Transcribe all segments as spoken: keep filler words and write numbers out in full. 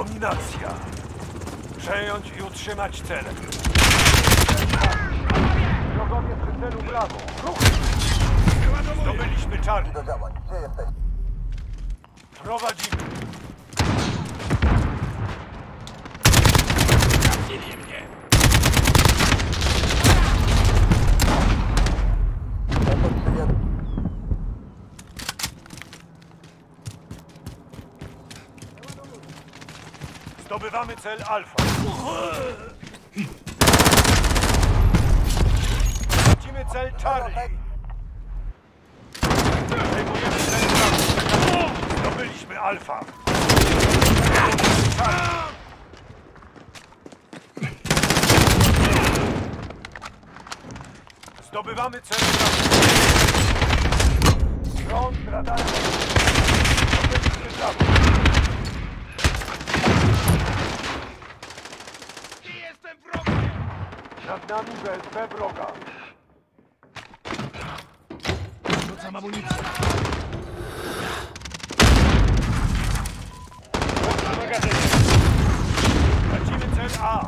Dominacja. Przejąć i utrzymać cel. Wrogowie przy celu brawo. Ruch! Zdobyliśmy Charlie. Do działań. Gdzie jesteś? Prowadzimy. Trafili mnie. Oto przyjaciół. Zdobywamy cel Alfa. Tracimy cel Charlie. Przejmujemy cel Bravo. Zdobyliśmy Alfa. Charlie. Zdobywamy cel Bravo. Front radarem. Zdobyliśmy Bravo. Jestem wrogiem! Nad nami B S P wroga. Rzucam amunicję. Tracimy cel A.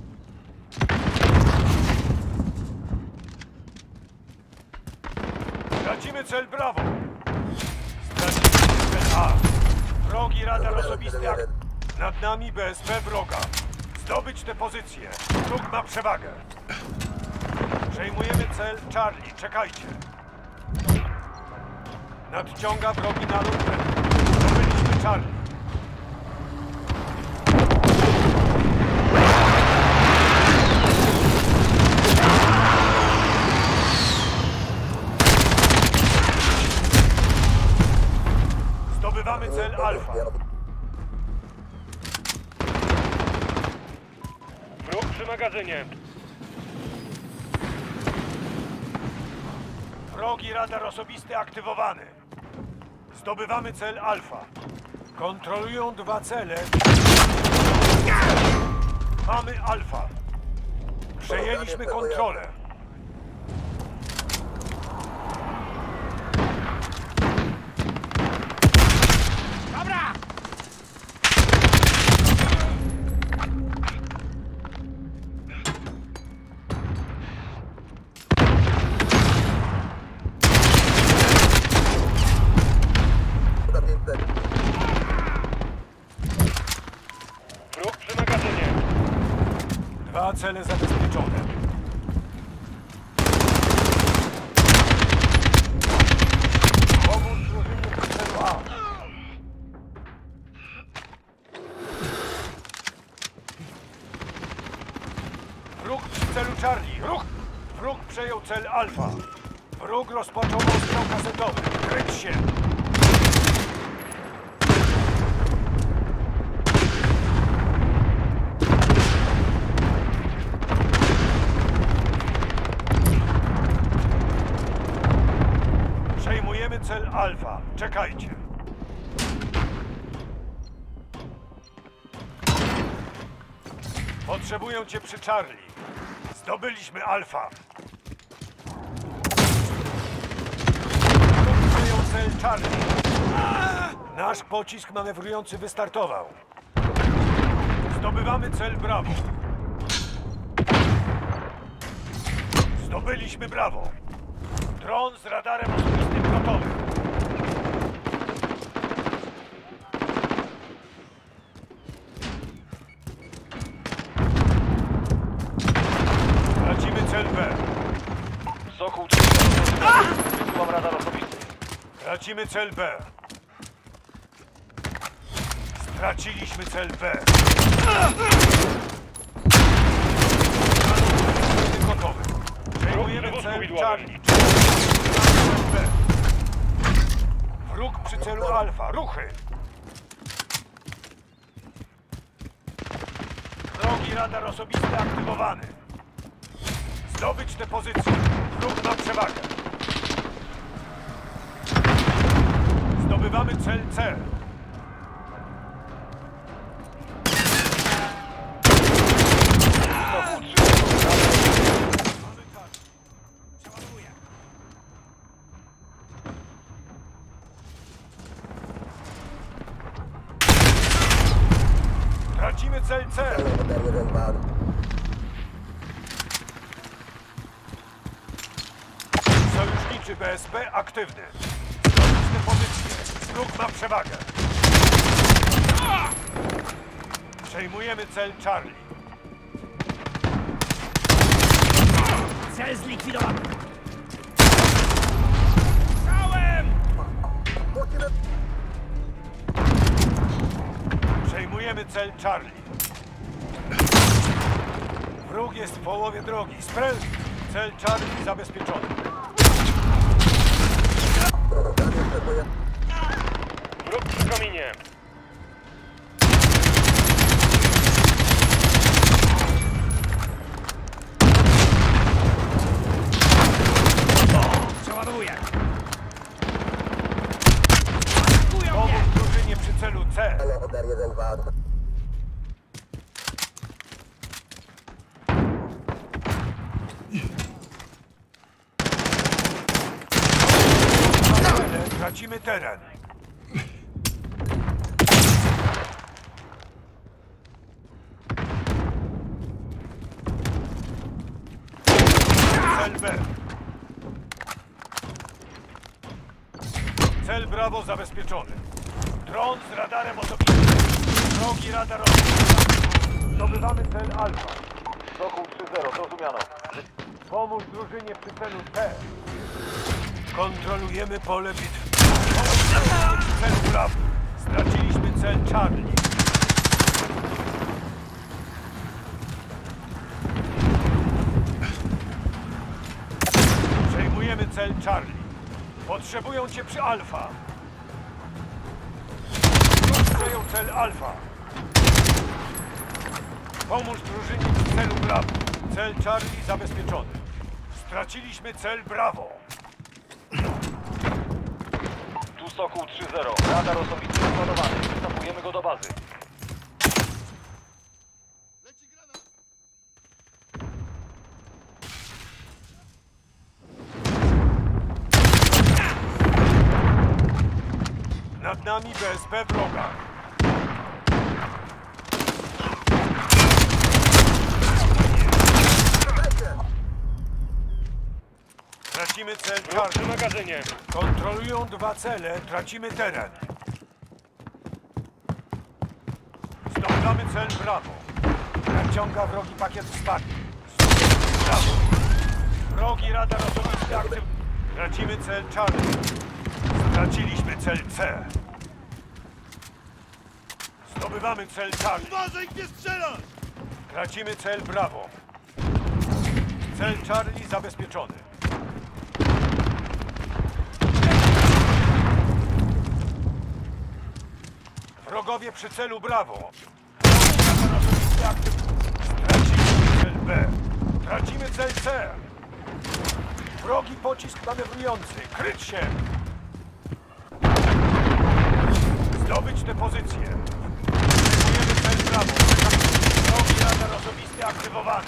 Tracimy cel Brawo. Straciliśmy cel A. Wrogi radar osobisty ak... Nad nami B S P wroga. Zdobyć tę pozycję. Wróg ma przewagę. Przejmujemy cel Charlie. Czekajcie. Nadciąga wrogi nalot. Zdobyliśmy Charlie. Zdobywamy cel Alfa. Wróg przy magazynie. Wrogi radar osobisty aktywowany. Zdobywamy cel Alfa. Kontrolują dwa cele. Mamy Alfa. Przejęliśmy kontrolę. Dobra! Za pięćset. Wróg przy magazynie. Dwa cele zabezpieczone. Pomóż drużynie przy celu A. Wróg przy celu Charlie. Ruch! Wróg przejął cel Alfa. Wróg rozpoczął ostrzał kasetowy. Kryć się! Przejmujemy cel Alfa. Czekajcie. Potrzebują cię przy Charlie. Zdobyliśmy Alfa. Wróg przejął cel Charlie. Nasz pocisk manewrujący wystartował. Zdobywamy cel Brawo. Zdobyliśmy Brawo. Dron z radarem osobistym gotowy. Tracimy cel B. Sokół trzysta. Wysyłam radar osobisty. Tracimy cel B. Straciliśmy cel B. Gotowy. Przejmujemy cel Charlie. B. Wróg przy celu Alfa. Ruchy! Wrogi radar osobisty aktywowany. Zdobyć tę pozycję. Wróg ma przewagę. Zdobywamy cel C. Tracimy cel C. Cel rozerwany. Sojuszniczy B S P aktywny. Zdobyć pozycję. Wróg ma przewagę. Przejmujemy cel Charlie. Cel zlikwidowany. Całem! Musimy... Przejmujemy cel Charlie. Wróg jest w połowie drogi. Spręż! Cel Charlie zabezpieczony. Wróg przy kominie. Przeładowuję. Pomóż drużynie przy celu C. Cel rozerwany. Tracimy teren. Cel B. Cel Brawo zabezpieczony. Dron z radarem osobistym. Drogi radar osobisty. Zdobywamy cel Alfa. Sokół trzy zero, zrozumiano. Pomóż drużynie przy celu C. Kontrolujemy pole bitwy. Pomóż drużynie przy celu Brawo. Straciliśmy cel Charlie. Przejmujemy cel Charlie. Potrzebują cię przy Alfa. Wróg przejął cel Alfa. Pomóż drużynie przy celu Brawo. Cel Charlie zabezpieczony. Straciliśmy cel Brawo. Tu Sokół trzy zero. Radar osobisty składowany. Występujemy go do bazy. Nad nami B S P wroga. Tracimy cel Wróg przy Charlie. magazynie. Kontrolują dwa cele, tracimy teren. Zdobywamy cel Brawo. Nadciąga wrogi pakiet wsparcia. Brawo. Wrogi radar osobisty aktywny. Tracimy cel Charlie. Straciliśmy cel C. Zdobywamy cel Charlie. Uważaj, gdzie strzelasz! Tracimy cel Brawo. Cel Charlie zabezpieczony. Wrogowie przy celu Brawo. Stracimy cel B. Tracimy cel C. Wrogi pocisk manewrujący. Kryć się. Zdobyć tę pozycję. Zajmujemy cel Brawo. Wrogi radar osobisty aktywowany.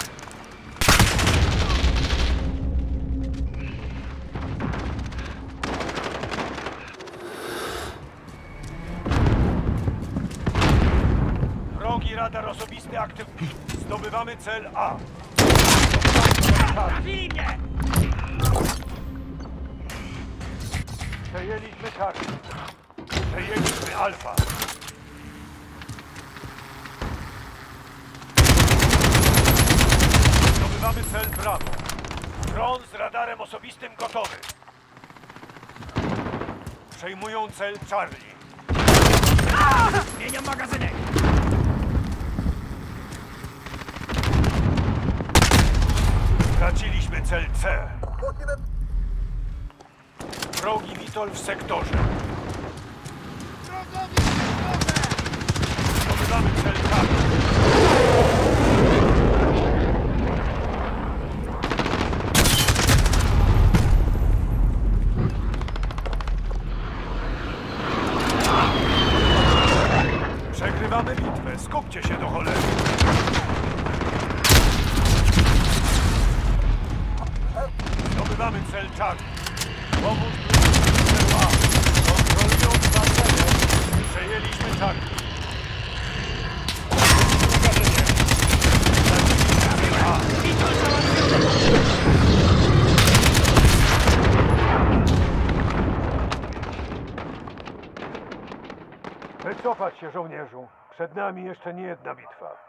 Wrogi radar osobisty aktywny. Zdobywamy cel A. Trafili mnie! Przejęliśmy Charlie. Przejęliśmy Alfa. Zdobywamy cel Brawo. Dron z radarem osobistym gotowy. Przejmują cel Charlie. Zmieniam magazynek! Straciliśmy cel C. Musimy... Wrogi Witol w sektorze. Wrogowie w sektorze! Zdobywamy cel Charlie. Przegrywamy bitwę. Skupcie się do cholery. Zdobywamy cel Charlie. Pomóż drużynie celu A. Kontrolują dwa cele. Przejęliśmy Charlie. wycofać się, żołnierzu. Przed nami jeszcze nie jedna bitwa.